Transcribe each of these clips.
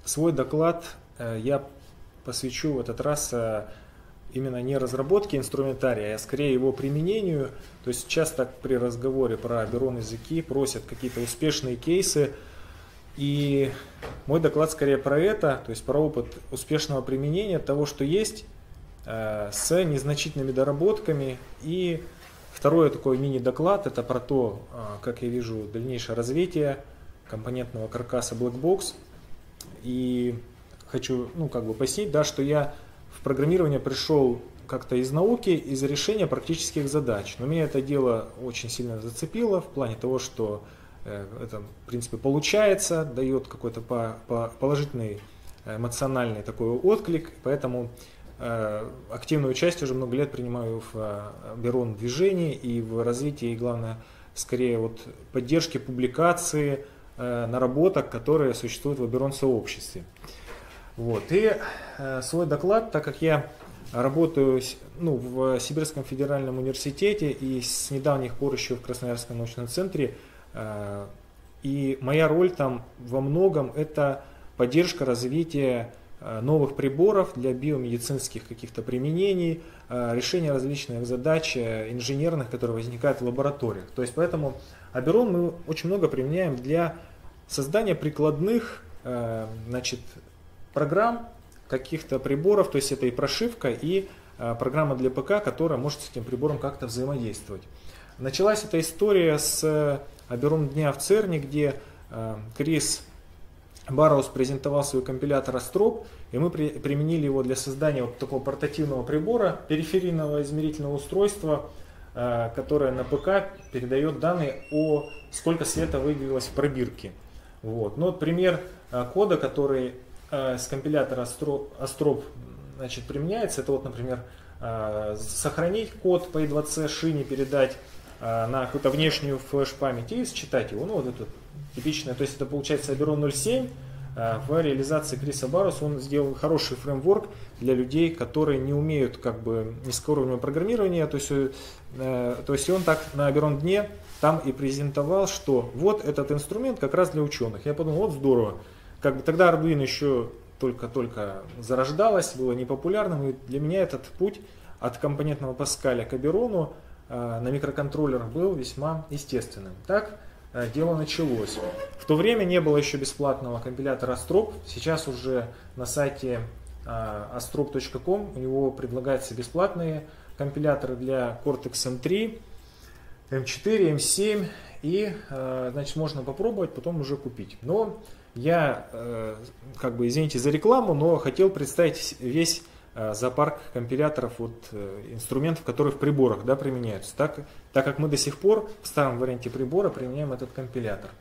свой доклад я посвящу в этот раз именно не разработке инструментария, а скорее его применению. То есть часто при разговоре про Oberon языки просят какие-то успешные кейсы. И мой доклад скорее про это, то есть про опыт успешного применения того, что есть, с незначительными доработками. И второй такой мини-доклад, это про то, как я вижу дальнейшее развитие компонентного каркаса Blackbox. И хочу пояснить, да, что я в программирование пришел как-то из науки, из решения практических задач. Но меня это дело очень сильно зацепило в плане того, что это в принципе получается, дает какой-то положительный эмоциональный такой отклик. Поэтому активное участие уже много лет принимаю в Oberon движении и в развитии, и главное, скорее поддержки публикации наработок, которые существуют в Oberon сообществе. И свой доклад, так как я работаю в Сибирском федеральном университете и с недавних пор еще в Красноярском научном центре, и моя роль там во многом это поддержка развития новых приборов для биомедицинских каких-то применений, решение различных задач инженерных, которые возникают в лабораториях. То есть поэтому Oberon мы очень много применяем для создания прикладных программ, каких-то приборов, то есть это и прошивка, и программа для ПК, которая может с этим прибором как-то взаимодействовать. Началась эта история с Oberon дня в ЦЕРНе, где Крис Барроуз презентовал свой компилятор Astrop, и мы применили его для создания такого портативного прибора, периферийного измерительного устройства, которое на ПК передает данные о сколько света выделилось в пробирке. Пример кода, который с компилятора Astrop применяется, это например, сохранить код по I2C шине, передать на какую-то внешнюю флеш-память и считать его. Это типичное, то есть это получается Oberon 07 в реализации Криса Барроуза. Он сделал хороший фреймворк для людей, которые не умеют низкоуровневого программирования. То есть он так на Oberon дне там и презентовал, что этот инструмент как раз для ученых. Я подумал, здорово. Тогда Arduino еще только зарождалось, было непопулярным, и для меня этот путь от компонентного Паскаля к Oberon на микроконтроллерах был весьма естественным. Так дело началось. В то время не было еще бесплатного компилятора Astrop. Сейчас уже на сайте astrop.com у него предлагаются бесплатные компиляторы для Cortex M3, M4, M7. И можно попробовать, потом уже купить. Но я, извините за рекламу, но хотел представить весь зоопарк компиляторов, инструментов, которые в приборах применяются, так как мы до сих пор в старом варианте прибора применяем этот компилятор.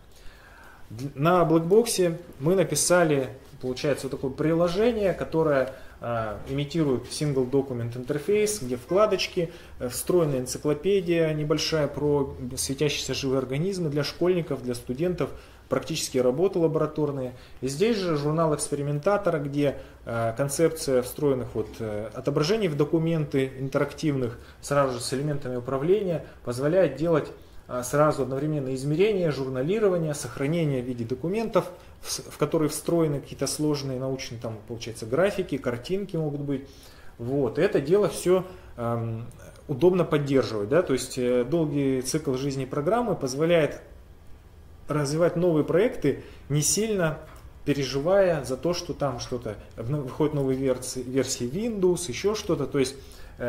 На Blackbox мы написали, получается, такое приложение, которое имитирует Single Document Interface, где вкладочки, встроенная энциклопедия небольшая про светящиеся живые организмы для школьников, для студентов, практические работы лабораторные. И здесь же журнал экспериментатора, где концепция встроенных отображений в документы интерактивных сразу же с элементами управления позволяет делать сразу одновременно измерения, журналирование, сохранение в виде документов, в которые встроены какие-то сложные научные, получается, графики, картинки могут быть. Это дело все удобно поддерживать. То есть долгий цикл жизни программы позволяет развивать новые проекты, не сильно переживая за то, что там что-то выходят новые версии Windows, еще что-то. То есть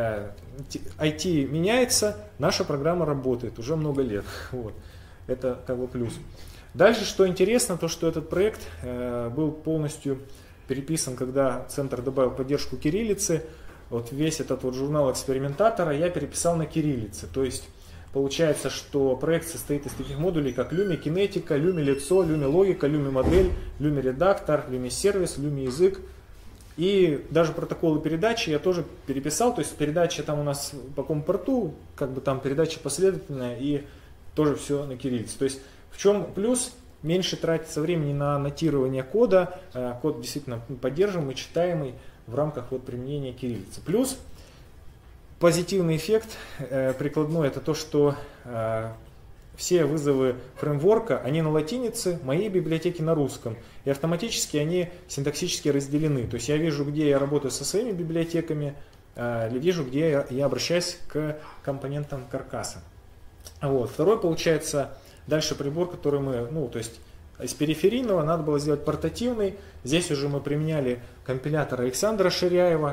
IT меняется, наша программа работает уже много лет. Это плюс. Дальше, что интересно, то что этот проект был полностью переписан, когда Центр добавил поддержку кириллицы. Весь этот журнал экспериментатора я переписал на кириллице. То есть получается, что проект состоит из таких модулей, как Lumi Кинетика, Lumi Лицо, Lumi Логика, Lumi Модель, Lumi Редактор, Lumi Сервис, Lumi Язык. И даже протоколы передачи я тоже переписал. То есть передача там у нас по какому порту, там передача последовательная, и тоже все на кириллице. То есть в чем плюс? Меньше тратится времени на нотирование кода. Код действительно поддерживаемый, читаемый в рамках применения кириллицы. Плюс позитивный эффект прикладной — это то, что все вызовы фреймворка, они на латинице, мои библиотеки на русском. И автоматически они синтаксически разделены. То есть я вижу, где я работаю со своими библиотеками, или вижу, где я обращаюсь к компонентам каркаса. Вот. Второй, получается, дальше прибор, который мы, то есть из периферийного надо было сделать портативный. Здесь уже мы применяли компилятор Александра Ширяева,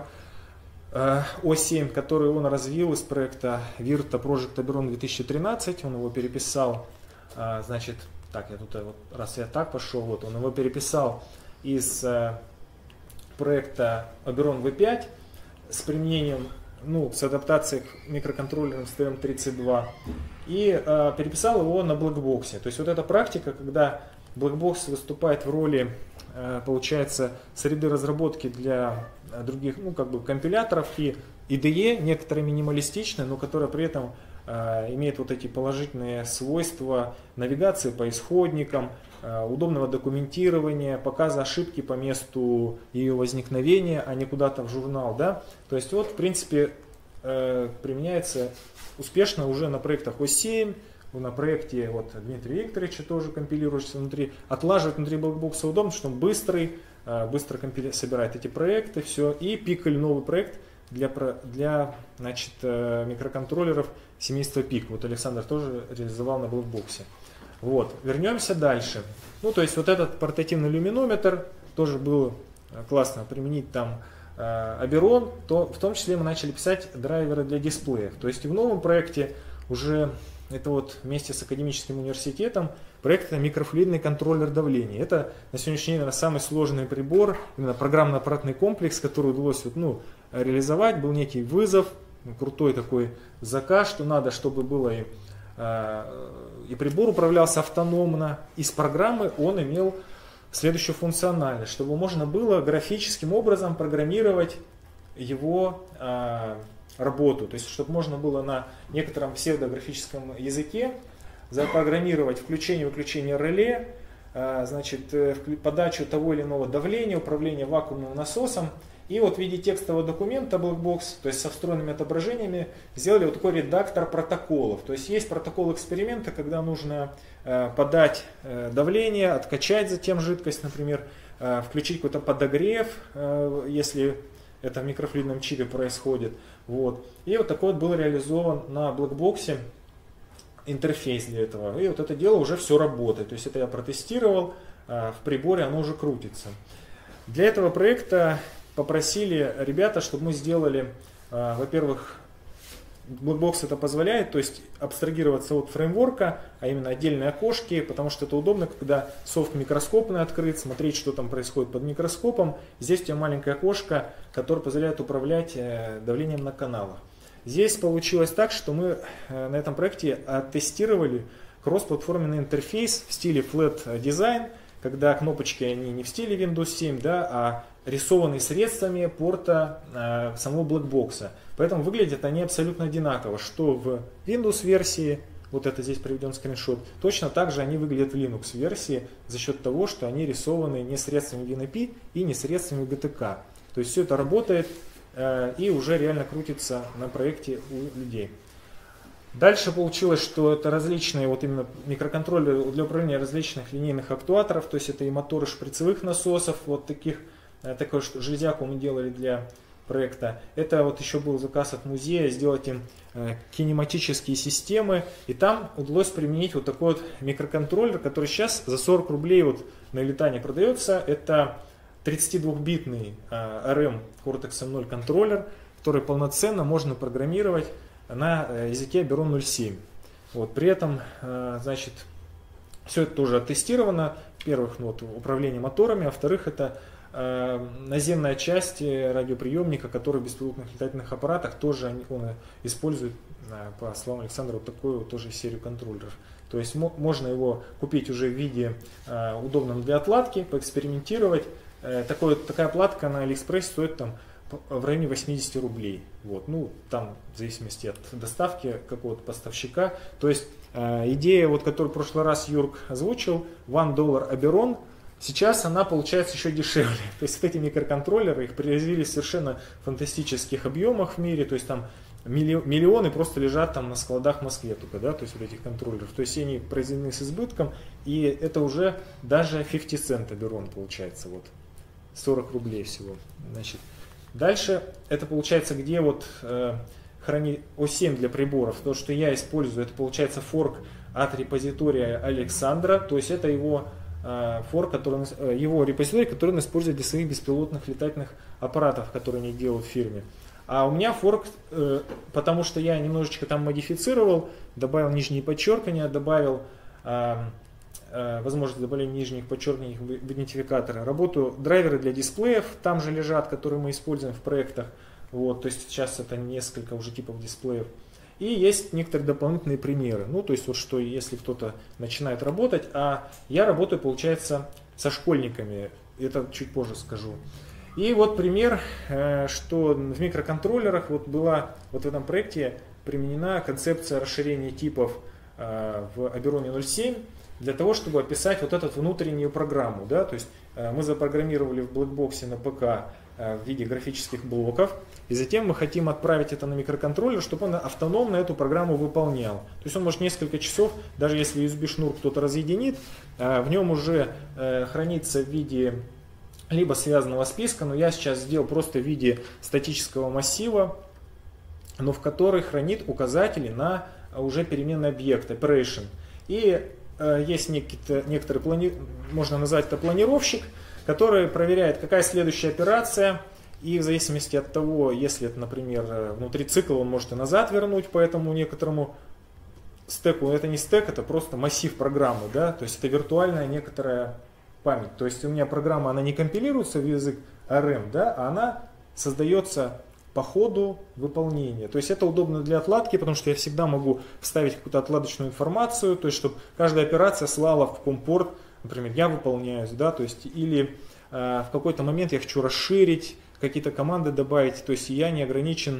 O7, который он развил из проекта Virta Project Oberon 2013. Он его переписал, значит, так, я тут, вот, раз я так пошел, вот, он его переписал из проекта Oberon V5 с применением, с адаптацией к микроконтроллерам STM32 и переписал его на Blackbox. То есть вот эта практика, когда Blackbox выступает в роли, получается, среды разработки для других, компиляторов, и IDE, некоторые минималистичные, но которые при этом имеют вот эти положительные свойства навигации по исходникам, удобного документирования, показа ошибки по месту ее возникновения, а не куда-то в журнал. Да? То есть вот, в принципе, применяется успешно уже на проектах ОС7, на проекте Дмитрия Викторовича тоже компилируется внутри. Отлаживать внутри Blackbox удобно, что он быстро собирает эти проекты, все. И Pickle, новый проект для микроконтроллеров семейства PIC. Вот Александр тоже реализовал на Blackbox. Вот. Вернемся дальше. То есть вот этот портативный люминометр тоже было классно применить там Oberon. В том числе мы начали писать драйверы для дисплеев. То есть в новом проекте уже это вместе с академическим университетом проект микрофлюидный контроллер давления. Это на сегодняшний день, наверное, самый сложный прибор, именно программно-аппаратный комплекс, который удалось реализовать. Был некий вызов, крутой такой заказ, что надо, чтобы было и прибор управлялся автономно, и с программы он имел следующую функциональность, чтобы можно было графическим образом программировать его работу. То есть, чтобы можно было на некотором псевдографическом языке запрограммировать включение-выключение реле, подачу того или иного давления, управление вакуумным насосом. И в виде текстового документа Blackbox, то есть со встроенными отображениями, сделали такой редактор протоколов. То есть есть протокол эксперимента, когда нужно подать давление, откачать затем жидкость, например, включить какой-то подогрев, если это в микрофлюидном чипе происходит. И такой был реализован на Blackbox интерфейс для этого. И это дело уже все работает. То есть это я протестировал, в приборе оно уже крутится. Для этого проекта попросили ребята, чтобы мы сделали, во-первых, Blackbox это позволяет, то есть абстрагироваться от фреймворка, а именно отдельные окошки, потому что это удобно, когда софт микроскопный открыт, смотреть, что там происходит под микроскопом. Здесь у тебя маленькое окошко, которое позволяет управлять давлением на каналах. Здесь получилось так, что мы на этом проекте оттестировали кроссплатформенный интерфейс в стиле Flat Design, когда кнопочки они не в стиле Windows 7, а рисованы средствами порта самого Blackbox. Поэтому выглядят они абсолютно одинаково, что в Windows версии, это здесь приведен скриншот, точно так же они выглядят в Linux версии за счет того, что они рисованы не средствами WinAPI и не средствами GTK. То есть все это работает и уже реально крутится на проекте у людей. Дальше получилось, что это различные именно микроконтроллеры для управления различных линейных актуаторов, то есть это и моторы шприцевых насосов, такую железяку мы делали для проекта. Это еще был заказ от музея, сделать им кинематические системы, и там удалось применить такой микроконтроллер, который сейчас за 40 рублей на Элитане продается. Это 32-битный ARM Cortex M0 контроллер, который полноценно можно программировать на языке Oberon 07. При этом, все это тоже оттестировано. Во-первых, управление моторами, а во-вторых, это наземная часть радиоприемника, который в беспилотных летательных аппаратах тоже он использует, по словам Александра, такую тоже серию контроллеров. То есть можно его купить уже в виде удобном для отладки, поэкспериментировать. Такая платка на Алиэкспресс стоит в районе 80 рублей. Там в зависимости от доставки какого-то поставщика. То есть идея, которую в прошлый раз Юрк озвучил, $1 Oberon, сейчас она получается еще дешевле. То есть эти микроконтроллеры, их привезли в совершенно фантастических объемах в мире. То есть там миллионы просто лежат там на складах в Москве только, да, то есть вот этих контроллеров. То есть они произведены с избытком, и это уже даже 50 цент Оберон получается, вот 40 рублей всего. Значит, дальше это получается, где вот хранить O7 для приборов. То, что я использую, это получается форк от репозитория Александра, то есть это его форк, его репозиторий, который он использует для своих беспилотных летательных аппаратов, которые они делают в фирме. А у меня форк, потому что я немножечко там модифицировал, добавил нижние подчеркивания, добавил возможность добавления нижних подчеркиваний в идентификаторы. Работаю драйверы для дисплеев, там же лежат, которые мы используем в проектах. Вот, то есть сейчас это несколько уже типов дисплеев. И есть некоторые дополнительные примеры. Ну, то есть вот что, если кто-то начинает работать, а я работаю, получается, со школьниками. Это чуть позже скажу. И вот пример, что в микроконтроллерах вот была вот в этом проекте применена концепция расширения типов в Обероне 0.7 для того, чтобы описать вот эту внутреннюю программу. Да? То есть мы запрограммировали в блэкбоксе на ПК в виде графических блоков, и затем мы хотим отправить это на микроконтроллер, чтобы он автономно эту программу выполнял. То есть он может несколько часов, даже если USB-шнур кто-то разъединит, в нем уже хранится в виде либо связанного списка, но я сейчас сделал просто в виде статического массива, но в который хранит указатели на уже переменный объект, operation. И есть некоторый, можно назвать это планировщик, который проверяет, какая следующая операция, и в зависимости от того, если это, например, внутри цикла, он может и назад вернуть по этому некоторому стеку. Это не стек, это просто массив программы, да? То есть это виртуальная некоторая память. То есть у меня программа, она не компилируется в язык ARM, да, а она создается по ходу выполнения. То есть это удобно для отладки, потому что я всегда могу вставить какую-то отладочную информацию, то есть чтобы каждая операция слала в компорт, например, я выполняюсь, да, то есть или в какой-то момент я хочу расширить, какие-то команды добавить, то есть я не ограничен,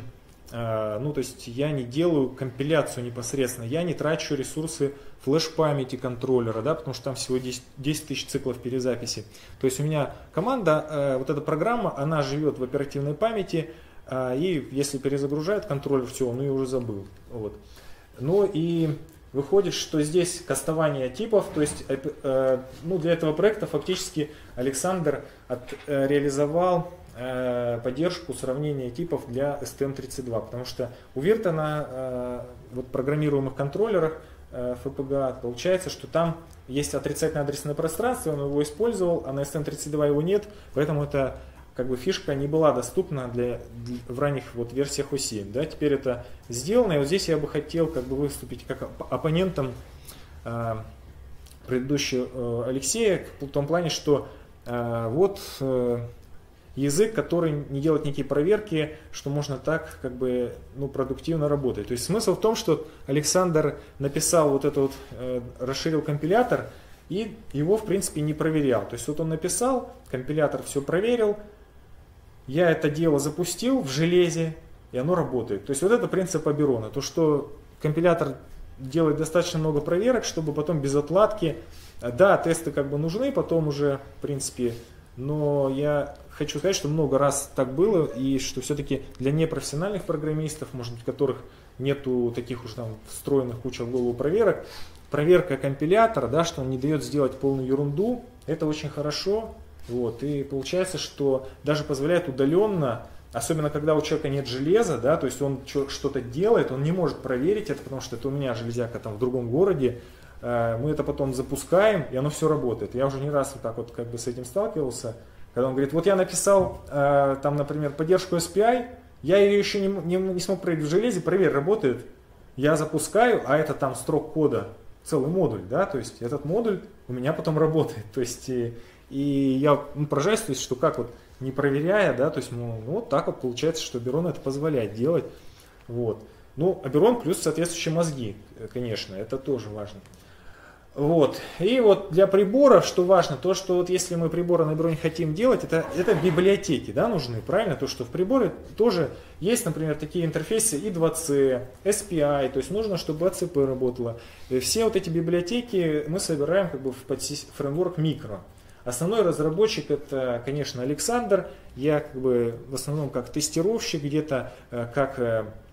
ну то есть я не делаю компиляцию непосредственно, я не трачу ресурсы флеш-памяти контроллера, да, потому что там всего 10 тысяч циклов перезаписи. То есть у меня команда, вот эта программа, она живет в оперативной памяти, и если перезагружает контроллер, все, он ее уже забыл. Вот. Ну и выходит, что здесь кастование типов, то есть ну, для этого проекта фактически Александр реализовал поддержку сравнения типов для STM32, потому что у Virta на вот, программируемых контроллерах FPGA получается, что там есть отрицательное адресное пространство, он его использовал, а на STM32 его нет, поэтому эта как бы фишка не была доступна в ранних вот версиях O7. Да? Теперь это сделано, и вот здесь я бы хотел как бы выступить как оппонентом предыдущего Алексея в том плане, что вот язык, который не делает никакие проверки, что можно так как бы, ну, продуктивно работать. То есть смысл в том, что Александр написал вот это вот, расширил компилятор и его в принципе не проверял. То есть вот он написал, компилятор все проверил, я это дело запустил в железе, и оно работает. То есть вот это принцип Оберона. То, что компилятор делает достаточно много проверок, чтобы потом без отладки, да, тесты как бы нужны, потом уже в принципе, но я хочу сказать, что много раз так было, и что все-таки для непрофессиональных программистов, может быть, которых нету таких уж там встроенных куча в голову проверок, проверка компилятора, да, что он не дает сделать полную ерунду, это очень хорошо. Вот, и получается, что даже позволяет удаленно, особенно когда у человека нет железа, да, то есть он что-то делает, он не может проверить это, потому что это у меня железяка там в другом городе, мы это потом запускаем, и оно все работает. Я уже не раз вот так вот как бы с этим сталкивался, когда он говорит, вот я написал там, например, поддержку SPI, я ее еще не смог проверить в железе, проверь, работает, я запускаю, а это там строк кода, целый модуль, да, то есть этот модуль у меня потом работает, то есть и я поражаюсь, то есть, что как вот не проверяя, да, то есть ну, вот так вот получается, что Оберон это позволяет делать, вот. Ну, Оберон плюс соответствующие мозги, конечно, это тоже важно. Вот. И вот для приборов, что важно, то, что вот если мы приборы на Обероне хотим делать, это библиотеки, да, нужны, правильно? То, что в приборе тоже есть, например, такие интерфейсы I2C, SPI, то есть нужно, чтобы ACP работало. И все вот эти библиотеки мы собираем как бы в фреймворк микро. Основной разработчик это, конечно, Александр. Я как бы в основном как тестировщик, где-то как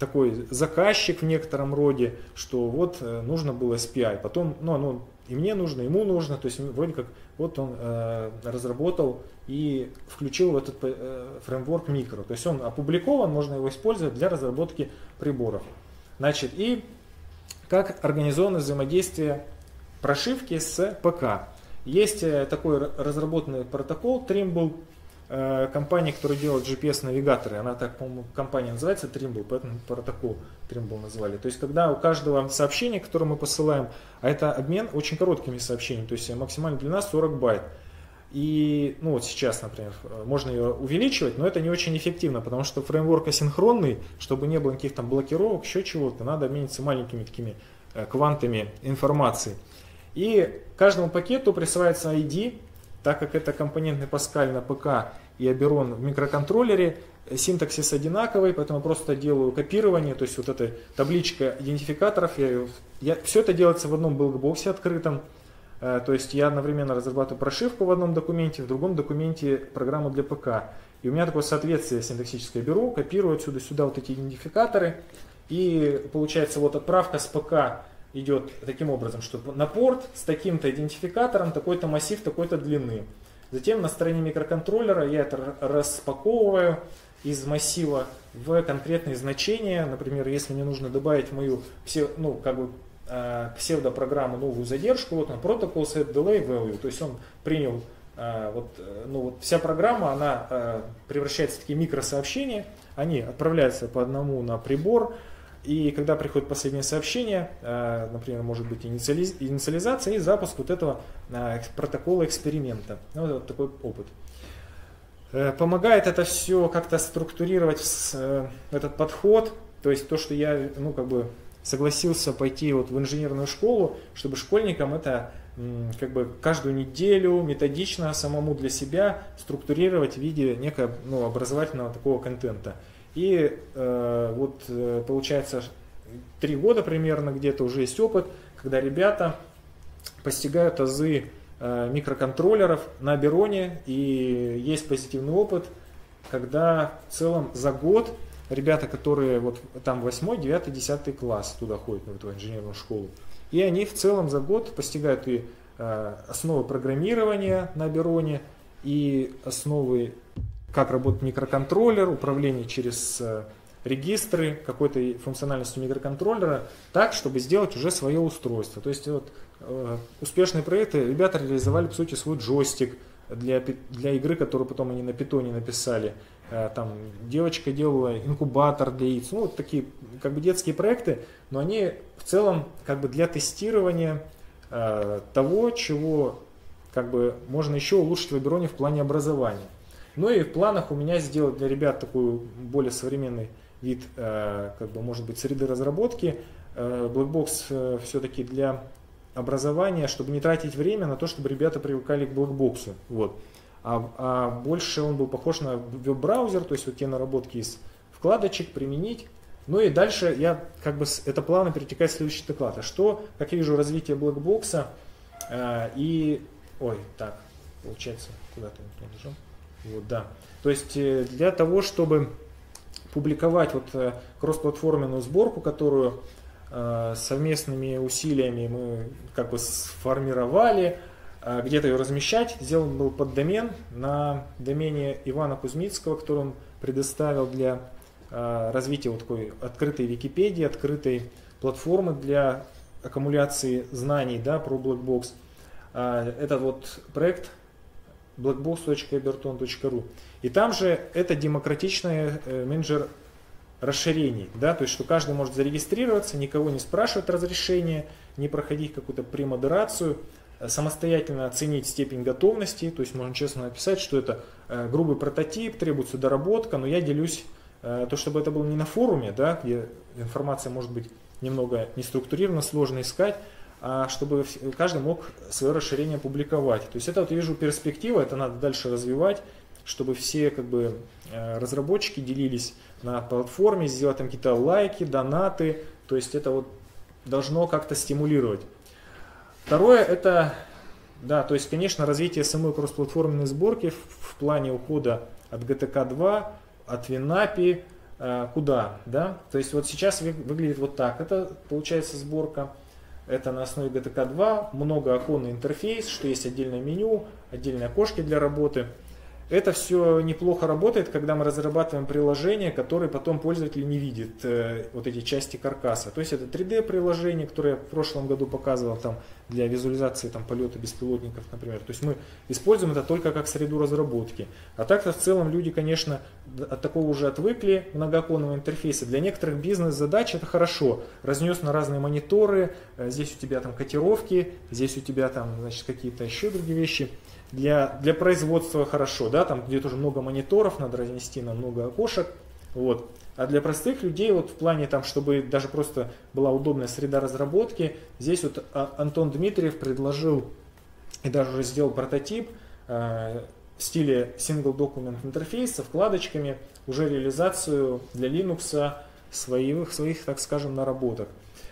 такой заказчик в некотором роде, что вот нужно было SPI, потом, и мне нужно, ему нужно, то есть вроде как вот он разработал и включил в этот фреймворк микро, то есть он опубликован, можно его использовать для разработки приборов. Значит, и как организовано взаимодействие прошивки с ПК. Есть такой разработанный протокол Trimble, компания, которая делает GPS-навигаторы, она так, по-моему, компания называется Trimble, поэтому протокол Trimble назвали. То есть, когда у каждого сообщения, которое мы посылаем, а это обмен очень короткими сообщениями, то есть максимальная длина 40 байт. И, вот сейчас, например, можно ее увеличивать, но это не очень эффективно, потому что фреймворк асинхронный, чтобы не было никаких там блокировок, еще чего-то, надо обмениться маленькими такими квантами информации. И каждому пакету присваивается ID, так как это компонентный Паскаль на ПК и Oberon в микроконтроллере, синтаксис одинаковый, поэтому я просто делаю копирование, то есть вот эта табличка идентификаторов, все это делается в одном блокбоксе открытом, то есть я одновременно разрабатываю прошивку в одном документе, в другом документе программу для ПК. И у меня такое соответствие синтаксическое, беру, копирую отсюда сюда вот эти идентификаторы, и получается вот отправка с ПК идет таким образом, что на порт с таким-то идентификатором такой-то массив такой-то длины. Затем на стороне микроконтроллера я это распаковываю из массива в конкретные значения. Например, если мне нужно добавить в мою псевдопрограмму новую задержку, вот он protocol set delay value, то есть он принял вся программа, она превращается в такие микросообщения, они отправляются по одному на прибор. И когда приходит последнее сообщение, например, может быть инициализация и запуск вот этого протокола эксперимента. Вот такой опыт. Помогает это все как-то структурировать этот подход, то есть то, что я согласился пойти в инженерную школу, чтобы школьникам это каждую неделю методично самому для себя структурировать в виде некого образовательного такого контента. И получается 3 года примерно где-то уже есть опыт, когда ребята постигают азы микроконтроллеров на Oberon, и есть позитивный опыт, когда в целом за год ребята, которые там 8, 9, 10 класс туда ходят, в эту инженерную школу, и они в целом за год постигают и основы программирования на Oberon, и основы, как работает микроконтроллер, управление через регистры, какой-то функциональностью микроконтроллера, так, чтобы сделать уже свое устройство. То есть успешные проекты ребята реализовали, по сути, свой джойстик для игры, которую потом они на питоне написали. Там девочка делала инкубатор для яиц. Такие детские проекты, но они в целом для тестирования того, чего можно еще улучшить в Oberon в плане образования. Ну и в планах у меня сделать для ребят такой более современный вид, может быть, среды разработки. Blackbox все-таки для образования, чтобы не тратить время на то, чтобы ребята привыкали к Blackbox. А больше он был похож на веб-браузер, то есть те наработки из вкладочек применить. Ну и дальше это плавно перетекает в следующий доклад. Как я вижу, развитие Blackbox получается, куда-то он нажал. То есть для того, чтобы публиковать кроссплатформенную сборку, которую совместными усилиями мы сформировали, где-то ее размещать, сделан был поддомен на домене Ивана Кузьмицкого, который он предоставил для развития такой открытой Википедии, открытой платформы для аккумуляции знаний про Blackbox. Этот проект blackbox.eberton.ru. И там же это демократичный менеджер расширений, то есть что каждый может зарегистрироваться, никого не спрашивать разрешения, не проходить какую-то премодерацию, самостоятельно оценить степень готовности, то есть можно честно написать, что это грубый прототип, требуется доработка, но я делюсь, чтобы это было не на форуме, где информация может быть немного неструктурирована, сложно искать, а чтобы каждый мог свое расширение публиковать. То есть это я вижу перспектива, это надо дальше развивать, чтобы все разработчики делились на платформе, сделать там какие-то лайки, донаты, то есть это должно как-то стимулировать. Второе это, то есть, конечно, развитие самой кроссплатформенной сборки в плане ухода от GTK 2, от WinAPI, куда, да? То есть вот сейчас выглядит вот так. Это получается сборка. Это на основе GTK2, многооконный интерфейс, что есть отдельное меню, отдельные окошки для работы. Это все неплохо работает, когда мы разрабатываем приложение, которое потом пользователь не видит, вот эти части каркаса. То есть это 3D-приложение, которое я в прошлом году показывал там, для визуализации там, полета беспилотников, например. То есть мы используем это только как среду разработки. А так-то в целом люди, конечно, от такого уже отвыкли, многооконного интерфейса. Для некоторых бизнес-задач это хорошо. Разнес на разные мониторы, здесь у тебя там котировки, здесь у тебя там, значит, какие-то еще другие вещи. Для производства хорошо, да, там где тоже много мониторов, надо разнести на много окошек. Вот. А для простых людей, вот в плане, там, чтобы даже просто была удобная среда разработки, здесь вот Антон Дмитриев предложил и даже уже сделал прототип в стиле Single Document Interface со вкладочками, уже реализацию для Linux своих, так скажем, наработок.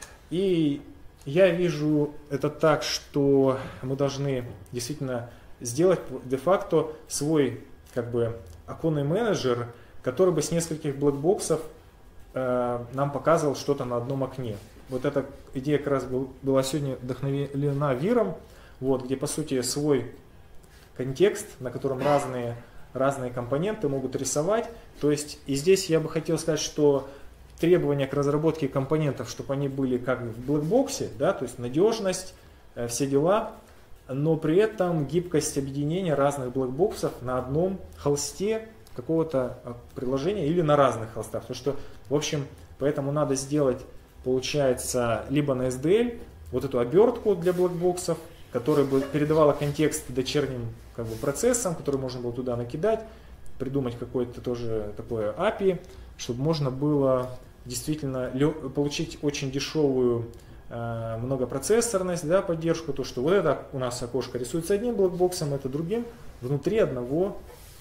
И я вижу это так, что мы должны действительно сделать де-факто свой как бы оконный менеджер, который бы с нескольких блэкбоксов нам показывал что-то на одном окне. Вот эта идея как раз была сегодня вдохновлена Виром, вот, где по сути свой контекст, на котором разные компоненты могут рисовать. То есть и здесь я бы хотел сказать, что требования к разработке компонентов, чтобы они были как в блэкбоксе, да, то есть надежность, все дела, но при этом гибкость объединения разных блэкбоксов на одном холсте какого-то приложения или на разных холстах. Потому что, в общем, поэтому надо сделать, получается, либо на SDL вот эту обертку для блэкбоксов, которая бы передавала контекст дочерним как бы, процессам, которые можно было туда накидать, придумать какое-то тоже такое API, чтобы можно было действительно получить очень дешевую многопроцессорность, да, поддержку, то что вот это у нас окошко рисуется одним блокбоксом, это другим, внутри одного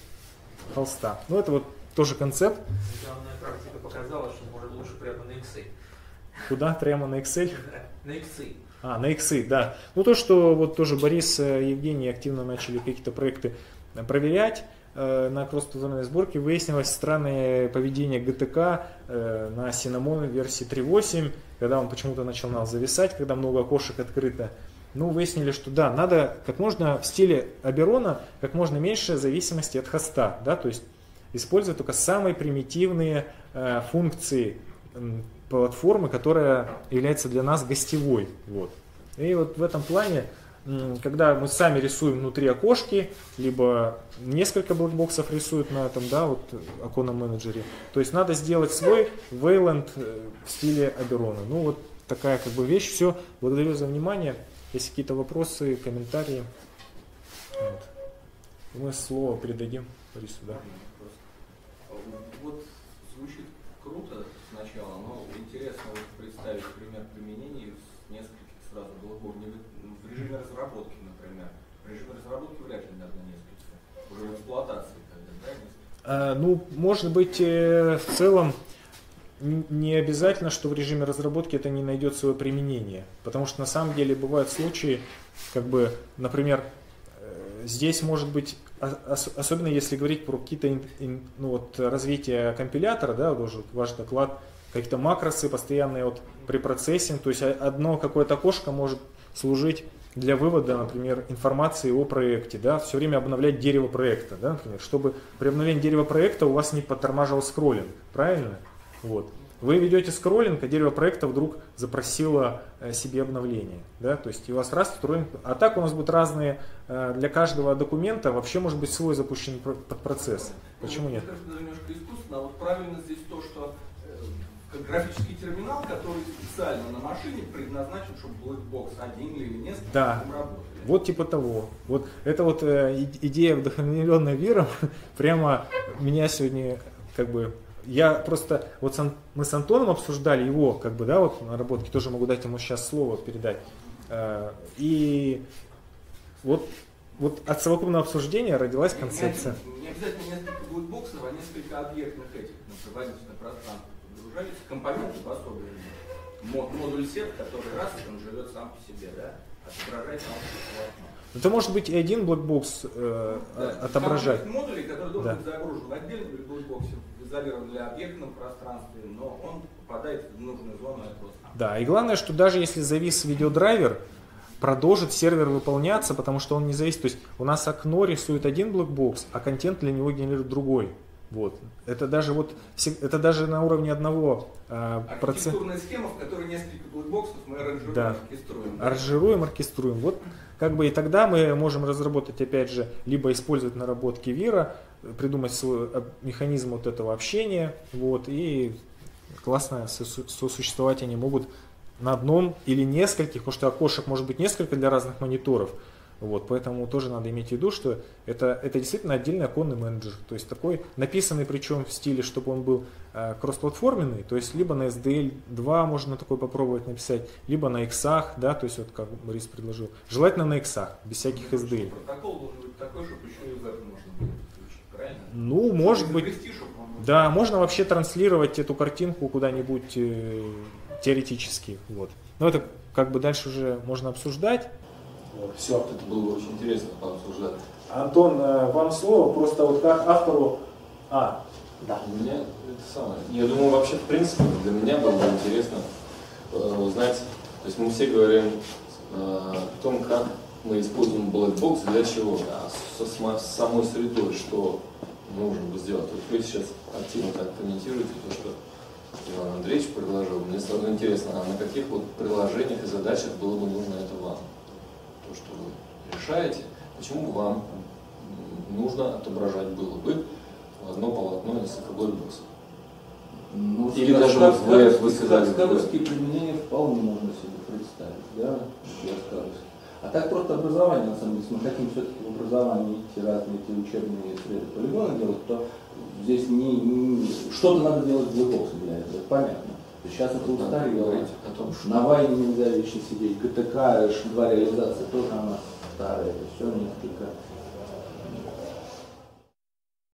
холста. Ну это вот тоже концепт. Недавняя практика показала, что может лучше прямо на Excel. Куда? Прямо на Excel? На Excel. На Excel, да. Ну то, что вот тоже Борис и Евгений активно начали какие-то проекты проверять, на кросс-платформенной сборке выяснилось странное поведение GTK на Cinnamon версии 3.8, когда он почему-то начал зависать, когда много окошек открыто. Ну, выяснили, что да, надо как можно в стиле Аберона как можно меньше зависимости от хоста, да, то есть использовать только самые примитивные функции платформы, которая является для нас гостевой. Вот. И вот в этом плане, когда мы сами рисуем внутри окошки, либо несколько блэкбоксов рисуют на этом, да, вот оконном менеджере, то есть надо сделать свой Wayland в стиле Аберона. Ну вот такая как бы вещь. Все, благодарю за внимание. Если какие-то вопросы, комментарии, вот. Мы слово передадим Борису. Да. Вот звучит круто сначала, но интересно вот представить пример применения с нескольких сразу блоков. В режиме разработки, например. В режиме разработки вряд ли, наверное, несколько. Уже в эксплуатации тогда, да, несколько? Ну, может быть, в целом не обязательно, что в режиме разработки это не найдет свое применение. Потому что на самом деле бывают случаи, как бы, например, здесь может быть, особенно если говорить про какие-то ну, вот, развитие компилятора, да, вот уже ваш доклад, какие-то макросы постоянные вот, при процессинге, то есть одно какое-то окошко может служить для вывода, например, информации о проекте, да, все время обновлять дерево проекта, да, например, чтобы при обновлении дерева проекта у вас не подтормаживал скроллинг, правильно? Вот. Вы ведете скроллинг, а дерево проекта вдруг запросило себе обновление. Да? То есть у вас раз встроен. А так у нас будут разные, для каждого документа вообще может быть свой запущен подпроцесс. Почему нет? Это немножко искусственно, а вот правильно здесь то, что графический терминал, который специально на машине предназначен, чтобы блэкбокс один или несколько да. работали. Вот типа того. Вот это вот идея, вдохновленная Виром, прямо меня сегодня как бы. Я просто, вот мы с Антоном обсуждали его, как бы, да, вот наработки, тоже могу дать ему сейчас слово передать. И вот от совокупного обсуждения родилась концепция. Не обязательно несколько блэкбоксов, а несколько объектных этих, например, на пространство подгружались, компоненты обособленные. Модуль сет, который раз он живет сам по себе, да, отображает сам полотно. Это может быть и один блэкбокс отображать. Там есть модули, которые должен Да. быть загружен в отдельном блэкбоксе, изолирован для объектном пространстве, но он попадает в нужную зону этого. Да, и главное, что даже если завис видеодрайвер, продолжит сервер выполняться, потому что он не зависит. То есть у нас окно рисует один блэкбокс, а контент для него генерирует другой. Вот. Это даже на уровне одного процента. Архитектурная схема, в которой несколько блэкбоксов мы аранжируем, Да. оркеструем. Оркеструем. Вот как бы и тогда мы можем разработать, опять же, либо использовать наработки Вира, придумать свой механизм вот этого общения, вот, и классно сосуществовать они могут на одном или нескольких, потому что окошек может быть несколько для разных мониторов. Вот, поэтому тоже надо иметь в виду, что это действительно отдельный оконный менеджер. То есть такой, написанный причем в стиле, чтобы он был кроссплатформенный, то есть либо на SDL 2 можно такой попробовать написать, либо на X, да, то есть вот как Борис предложил. Желательно на X, без всяких SDL. Протокол должен быть такой, чтобы еще и веб можно было подключить, правильно? Ну, может быть. Изобрести, чтобы он... Да, можно вообще транслировать эту картинку куда-нибудь теоретически. Вот. Но это как бы дальше уже можно обсуждать. Все, это было бы очень интересно пообсуждать. Антон, вам слово, просто вот как автору... Да. У меня это самое. Я думаю, вообще, в принципе, для меня было бы интересно узнать, то есть мы все говорим о том, как мы используем Blackbox, для чего, с самой средой, что нужно бы сделать. Вот вы сейчас активно так комментируете то, что Иван Андреевич предложил. Мне сразу интересно, а на каких вот приложениях и задачах было бы нужно это вам? То, что вы решаете, почему вам нужно отображать было бы в одно полотно несколько блэкбоксов? Ну, или даже вот вы сказали, скаровские применения вполне можно себе представить, да, для скаровских. А так просто образование, на самом деле, если мы хотим все-таки в образовании идти разные эти учебные полигоны делать, то здесь что-то надо делать с блэкбоксом для этого, это понятно. Сейчас это устарело, на Вайне нельзя вечно сидеть, ГТК, 2 реализации тоже она старая, это все несколько